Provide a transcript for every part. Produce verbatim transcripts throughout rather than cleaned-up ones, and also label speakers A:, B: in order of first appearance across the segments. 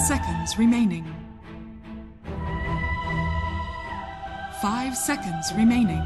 A: seconds remaining. Five seconds remaining.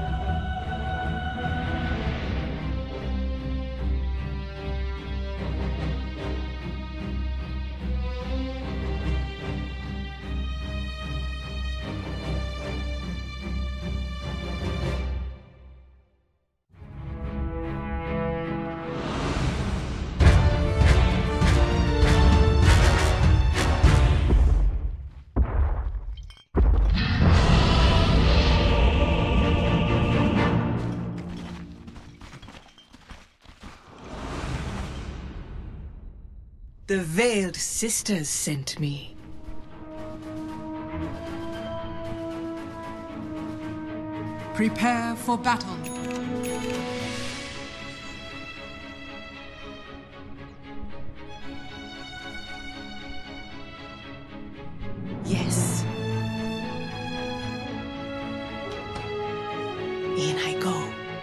B: The Veiled Sisters sent me.
A: Prepare for battle.
B: Yes. In I go.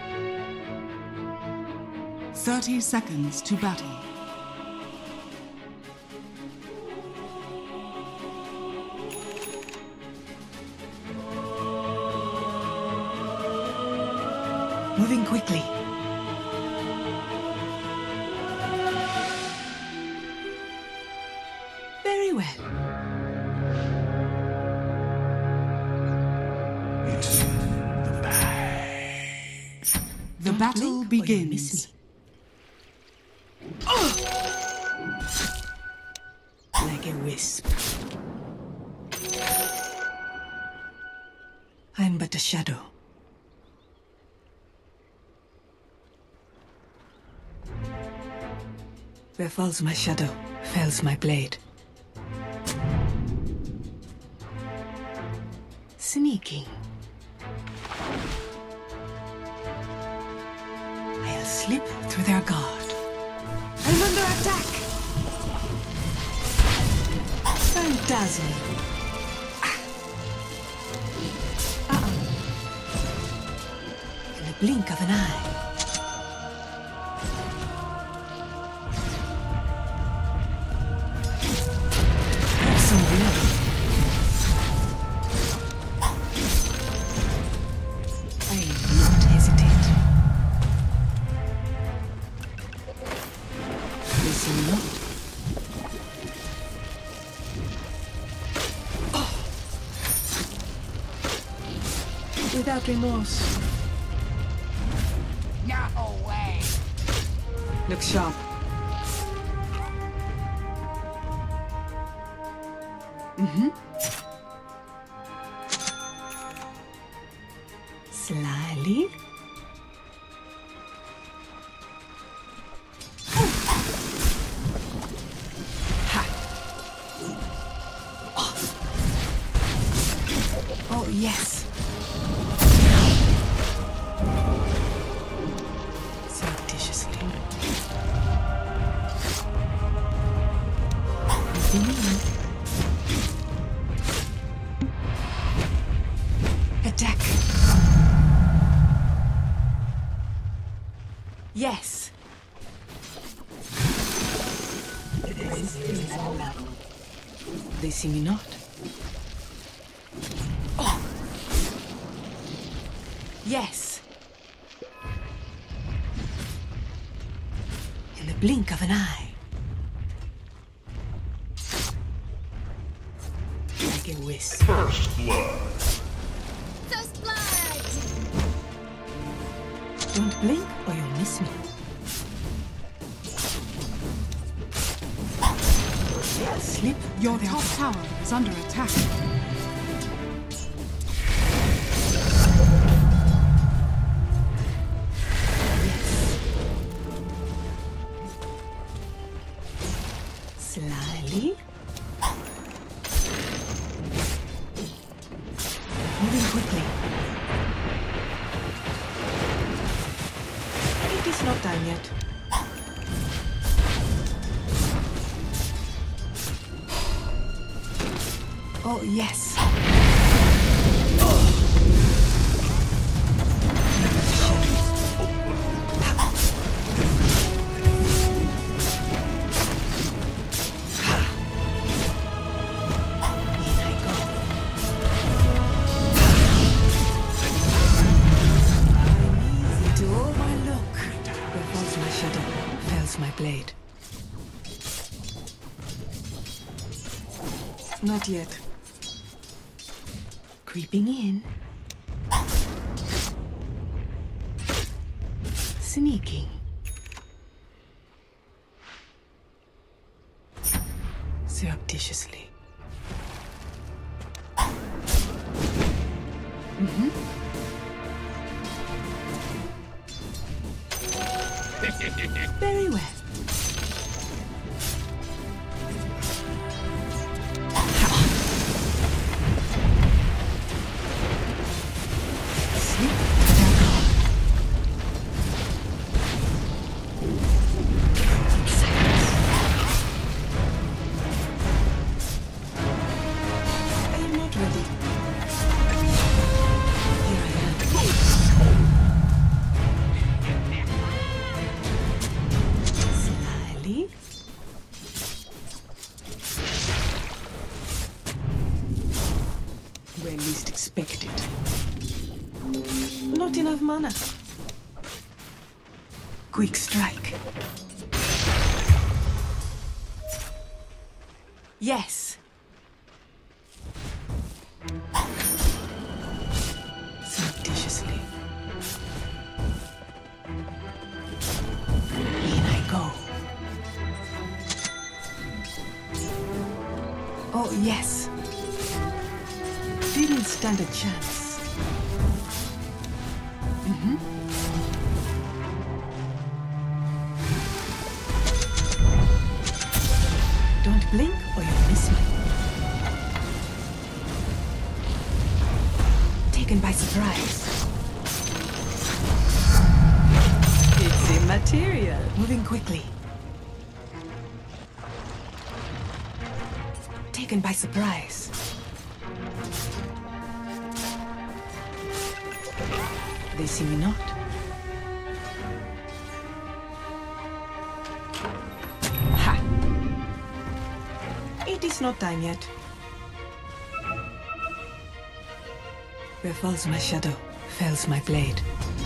A: Thirty seconds to battle.
B: Moving quickly. Very well.
C: It's the bag.
A: The battle begins.
B: Like a wisp. I'm but a shadow. Where falls my shadow, fells my blade. Sneaking. I'll slip through their guard. I'm under attack! Phantasm. Uh-oh. In the blink of an eye. Without remorse.
D: No way!
B: Look sharp. Mm-hmm. Slyly. Ha. Oh. Oh, yes. Attack. Yes. They see me not. Oh. Yes. In the blink of an eye. Like a wisp.
C: First blood.
D: First blood!
B: Don't blink or you'll miss me. Slip.
A: Your top tower is under attack.
B: Slyly. Moving quickly. It is not done yet. Oh, yes. blade. Not yet. Creeping in. Sneaking. Surreptitiously. Mm-hmm. Very well. Sleep their guard. Silence. I am not ready. Here I am. Slyly. When least expected. Not enough mana. Quick strike. Yes. Surreptitiously. In I go. Oh, yes. Didn't stand a chance. Mm-hmm. Don't blink or you'll miss me. Taken by surprise. It's immaterial. Moving quickly. Taken by surprise. They see me not. Ha! It is not time yet. Where falls my shadow, fells my blade.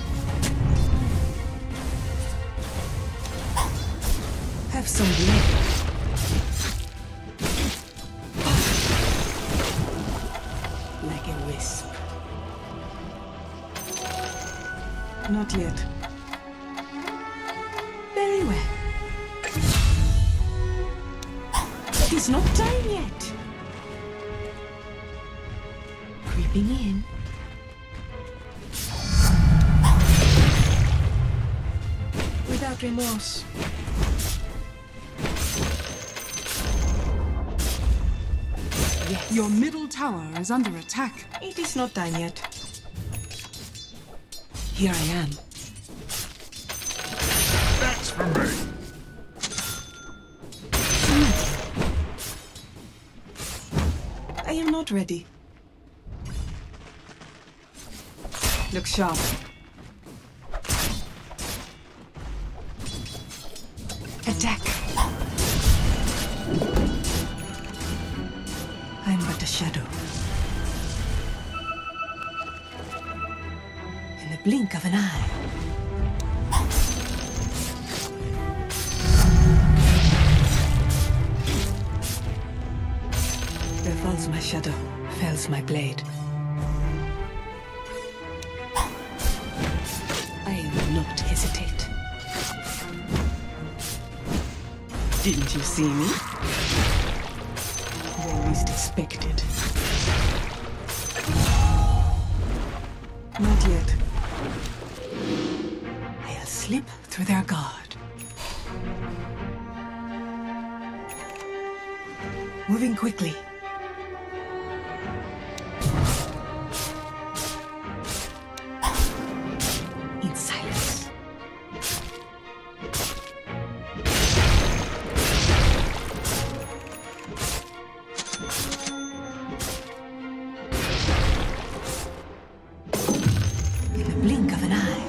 B: Have some blade. Like a wisp. Not yet. Very well. It is not time yet. Creeping in. Without remorse. Yes.
A: Your middle tower is under attack.
B: It is not time yet. Here I am.
C: That's for me.
B: I am not ready. Look sharp. Attack. I'm but a shadow. In the blink of an eye. Where falls my shadow, fells my blade. I will not hesitate. Didn't you see me? When least expected. Not yet. I'll slip through their guard. Moving quickly. In silence. In the blink of an eye.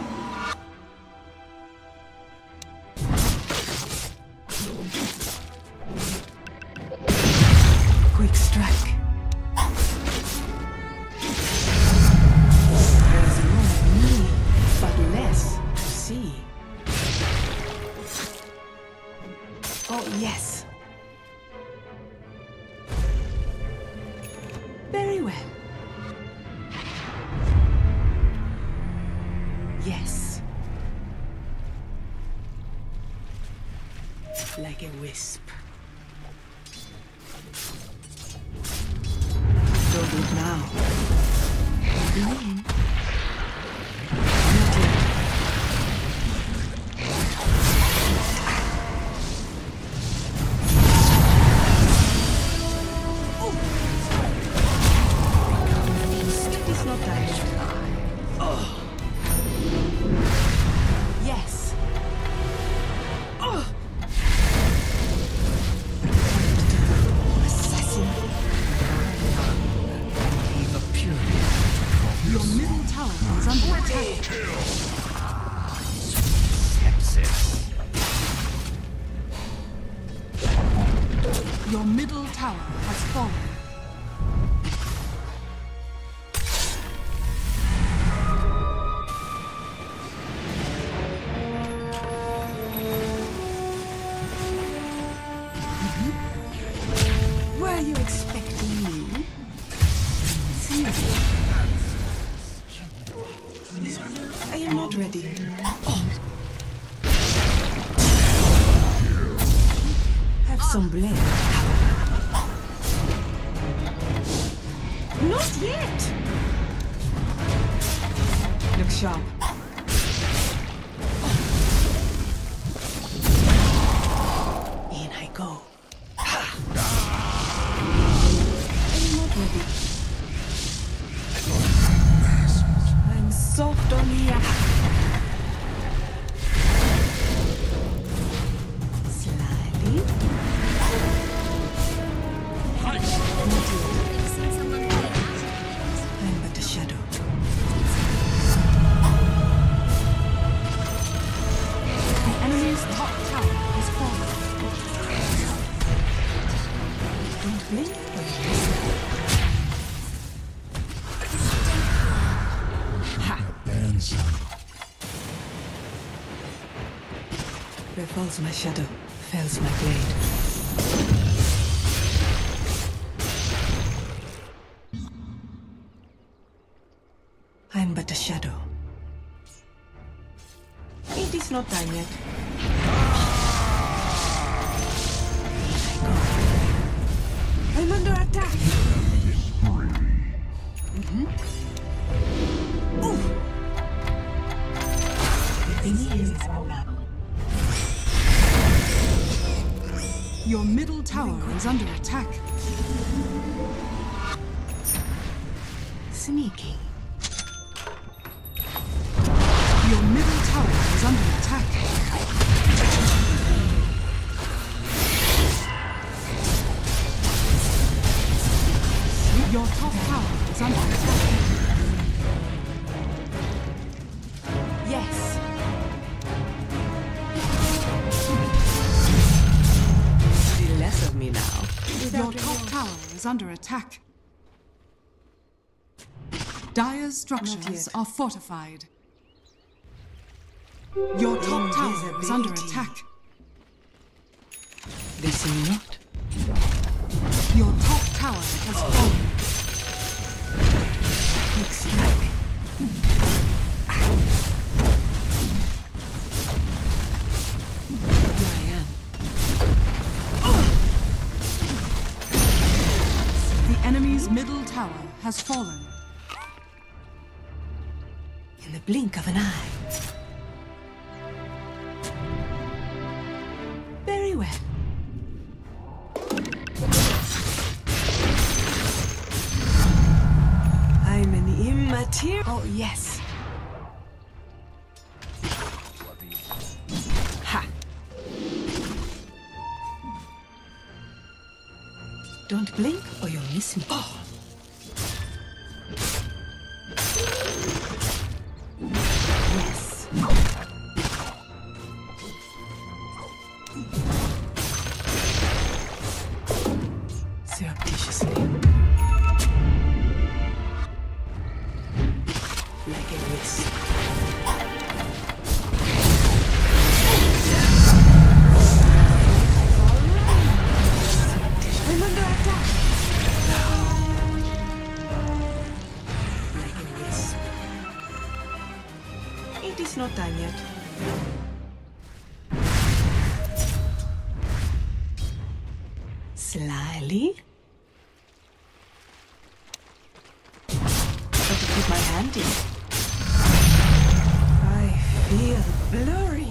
B: Quick Oh, yes. Very well. Yes. Like a wisp. Don't look now. Begin. Not yet. Oh. It's not that yet. Oh. Yes. Oh. Assassin.
C: The purity.
A: Your middle tower is under attack.
C: Sepsis.
A: Your middle tower has fallen.
B: Were you expecting me? See? I am not ready. Oh. Have some blame. Not yet! Look sharp. In I go. I'm soft on the slightly. I'm but a shadow.
A: The enemy's top tower is fallen.
B: Don't blink. Where falls my shadow, fells my blade. I'm but a shadow. It is not time yet. Here I go. I'm under attack. Mm-hmm. Ooh. The is now.
A: Your middle tower is under attack.
B: Sneaking.
A: Your middle tower is under attack. Your top tower is under attack.
B: Yes. See less of me now.
A: Your top tower is under attack. Dire's structures are fortified. Your top tower is under attack.
B: They see not.
A: Your top tower has fallen.
B: Quick strike. Here I am.
A: The enemy's middle tower has fallen.
B: In the blink of an eye. Very well. I'm an immaterial. Oh, yes. Ha! Don't blink or you'll miss me. Oh! Yes. Surreptitiously. Like a wisp. Slyly? Got to keep my hand in. I feel blurry.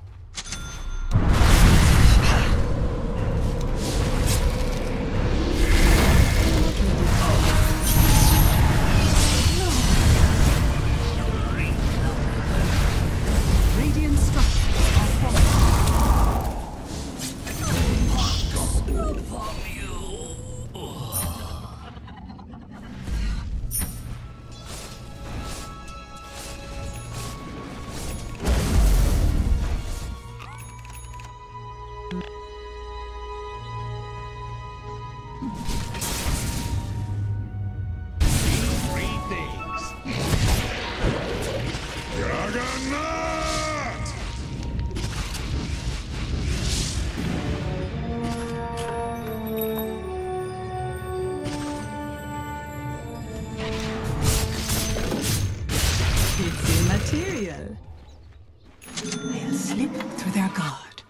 B: Material. I'll slip through their guard.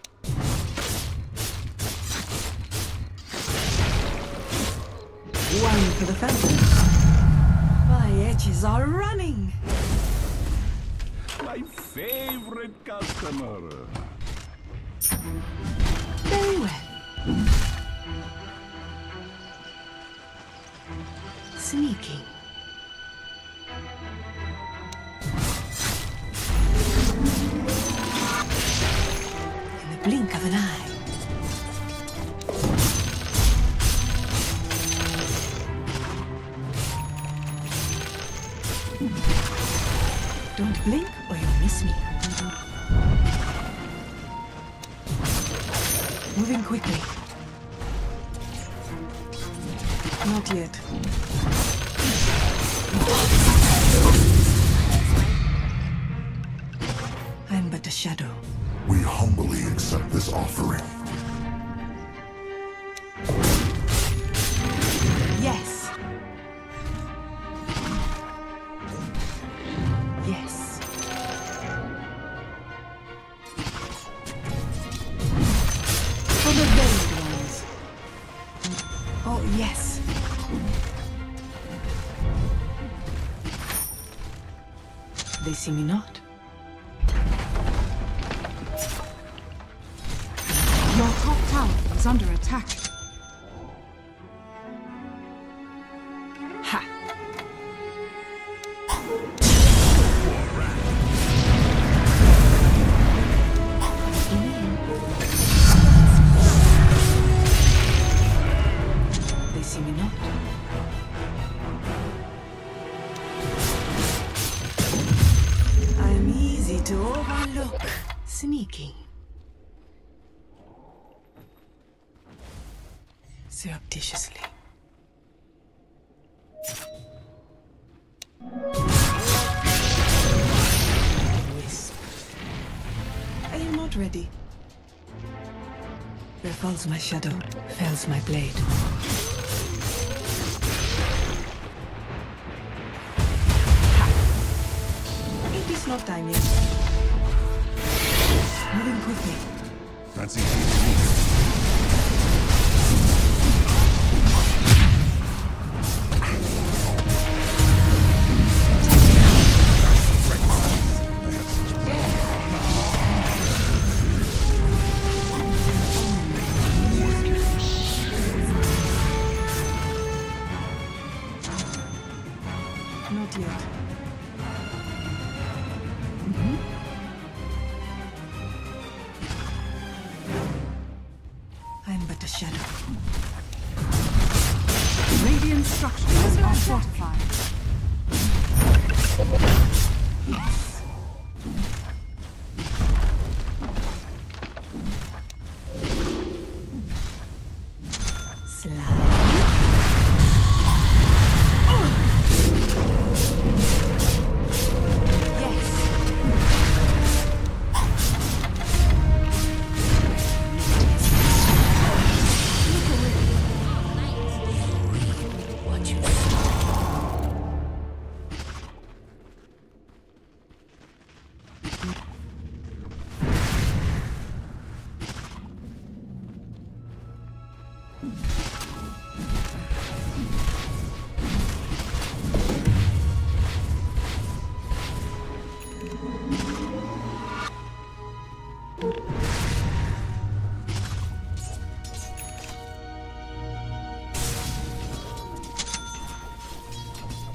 B: One for the phantom. My edges are running.
E: My favorite customer.
B: Very well. Sneaking. Blink of an eye. Don't blink or you'll miss me. Moving quickly. Not yet. I'm but a shadow.
F: We humbly accept this offering.
B: Yes. Yes. For the veiled ones. Oh, yes. They see me not.
A: Your top tower is under attack.
B: Ha! They see me not. I'm easy to overlook. Sneaking. Surreptitiously. Wisp. I am not ready. Where falls my shadow, fells my blade. Ha! It is not time yet. Moving quickly.
E: Fancy me.
B: Not yet. Mm-hmm. I'm but a shadow.
A: Radiant structures are fortified.
B: Yes. Slide.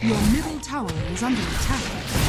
A: Your middle tower is under attack.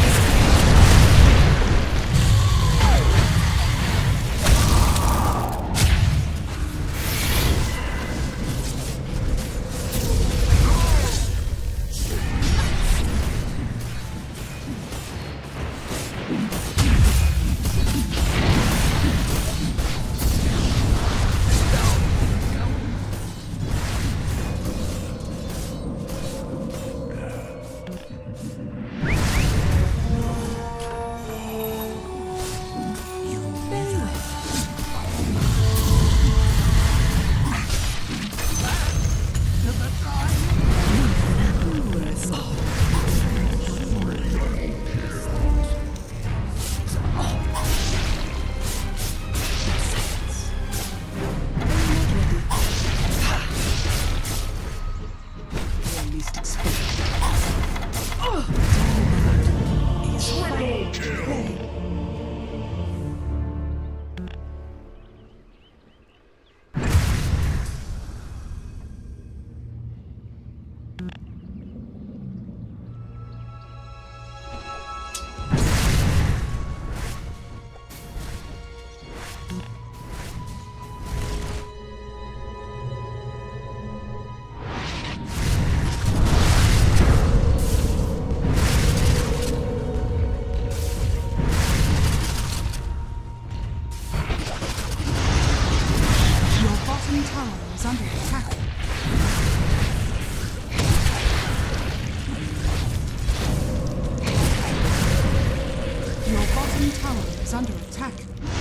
A: Under attack.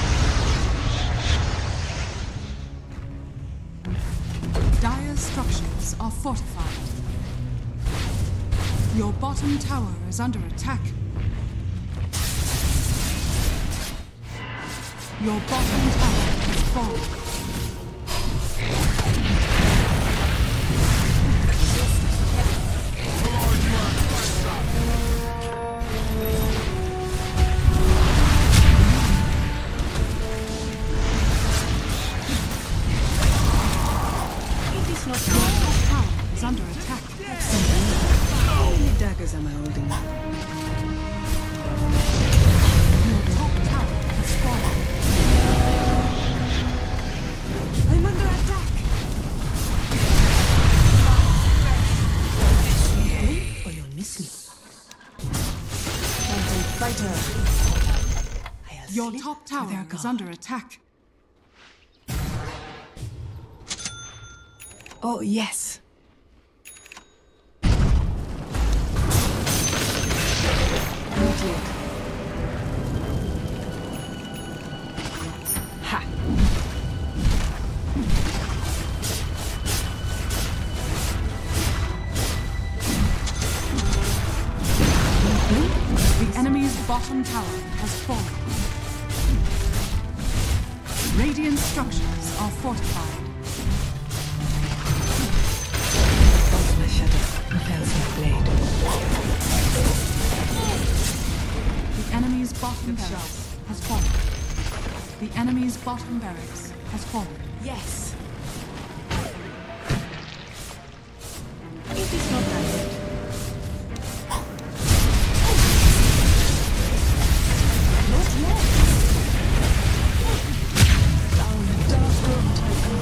A: Dire structures are fortified. Your bottom tower is under attack. Your bottom tower has fallen. Under attack.
B: How many daggers am I holding?
A: Your top tower has fallen.
B: I'm under attack. Or you'll miss me. Phantom fighter. I'll
A: Your
B: slip
A: top
B: through
A: tower
B: their
A: is
B: guard.
A: under attack.
B: Oh, yes. Not yet. Ha!
A: The enemy's bottom tower has fallen. Radiant structures are fortified.
B: My shadow repels my blade.
A: The enemy's bottom barracks has fallen. The enemy's bottom barracks has fallen.
B: Yes. It is not that yet. Not yet. Down dark road I go.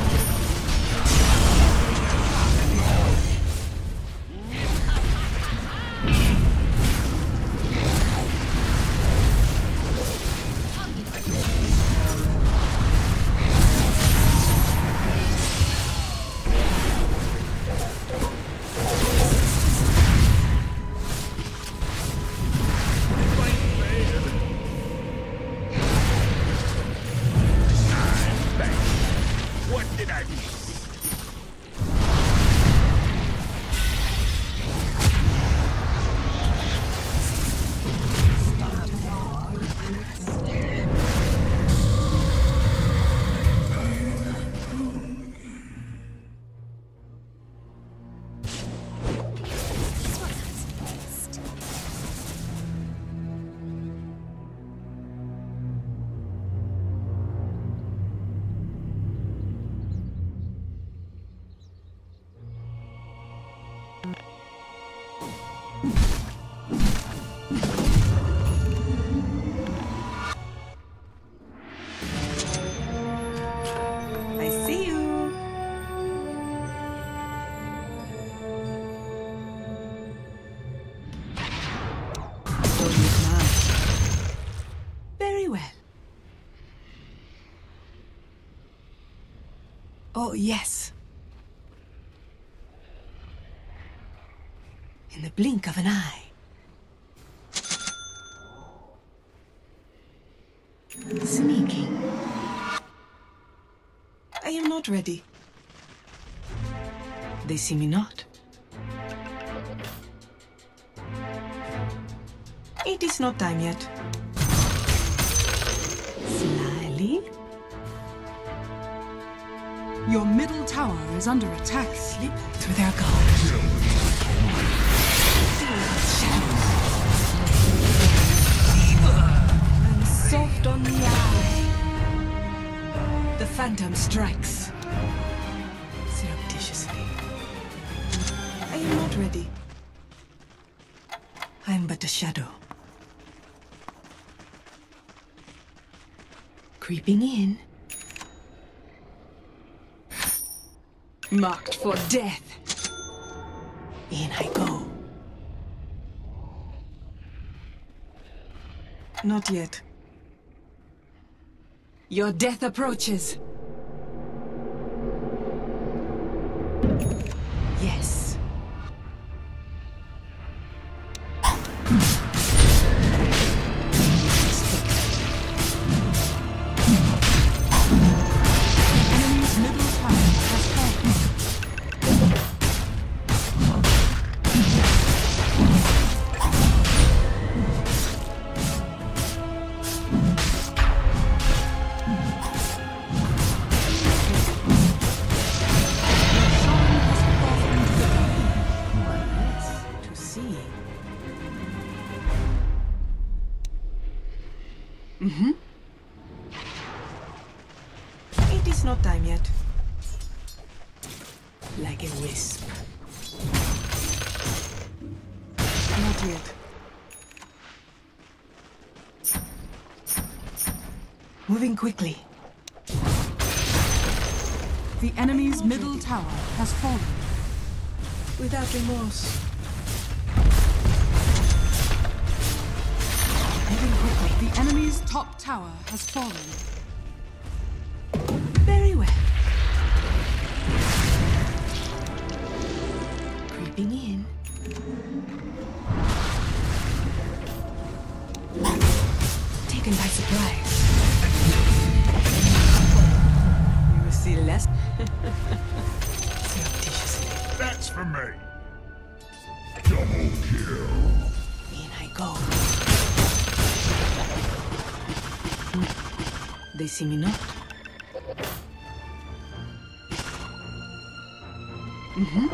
B: Oh, yes. In the blink of an eye. Sneaking. I am not ready. They see me not. It is not time yet. Slyly.
A: Your middle tower is under attack.
B: Slip through their guard. I'm soft on the eye. The phantom strikes. Surreptitiously. I am not ready. I am but a shadow. Creeping in. Marked for death. In I go. Not yet. Your death approaches. Yes.
A: Enemy's middle tower has fallen.
B: To see. Mm-hmm. It is not time yet. Like a wisp. Not yet. Moving quickly.
A: The enemy's middle tower has fallen.
B: Without remorse. Moving quickly.
A: The enemy's top tower has fallen.
B: Very well. Creeping in. Taken by surprise. You will see less. Surreptitiously.
E: That's for me.
F: Double kill.
B: In I go. They see me not. Mm-hmm.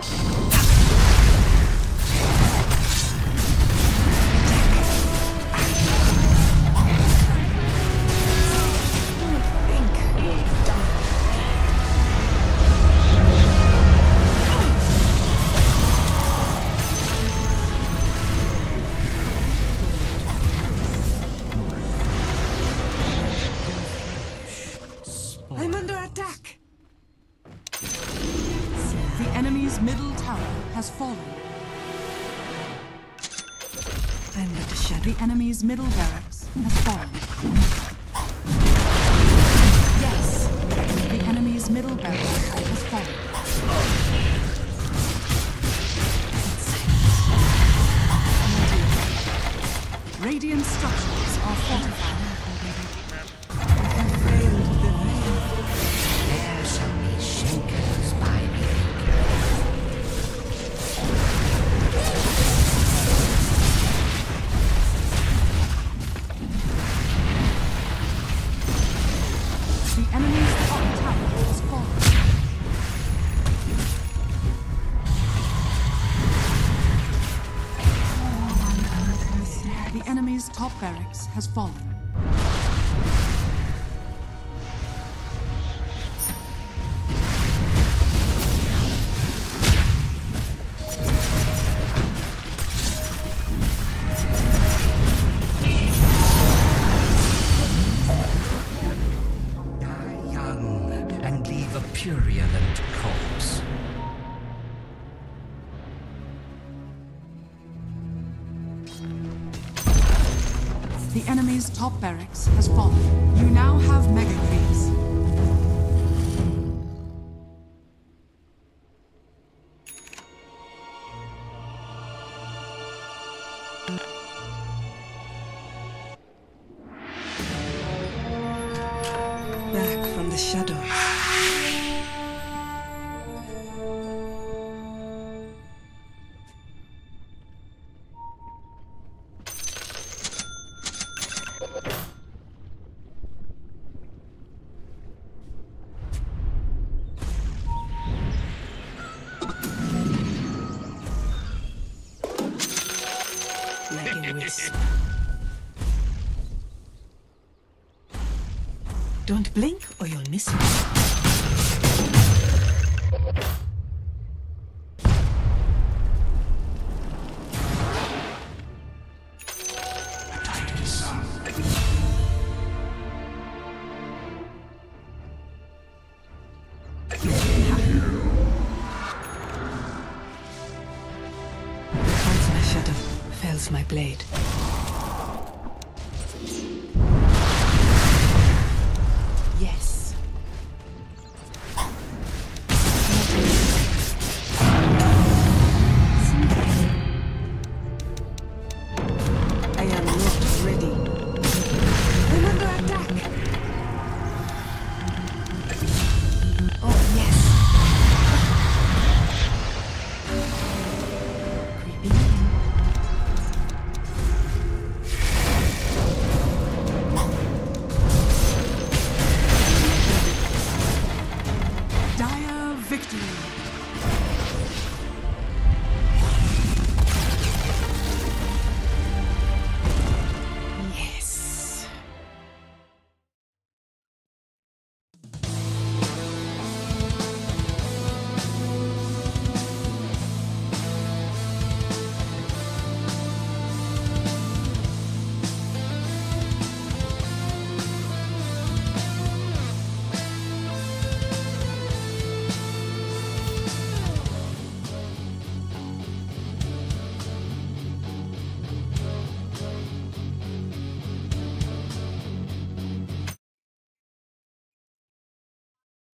B: I'm under attack.
A: The enemy's middle tower has fallen.
B: I'm but a shadow.
A: The enemy's middle barracks has fallen.
B: Yes.
A: The enemy's middle barracks has fallen. Radiant structures are fortified.
C: There shall be shakers by me.
A: The enemy's top tower has fallen. The enemy's top barracks has fallen.
C: Die young and leave a purulent corpse.
A: The enemy's top barracks has fallen. You now have mega creeps.
B: the shadows. Like a wisp. Don't blink or you'll miss it. Once my shadow fells my blade. Yes. I am not ready. I'm under attack. Oh, yes. Creeping in.
A: Dire victory.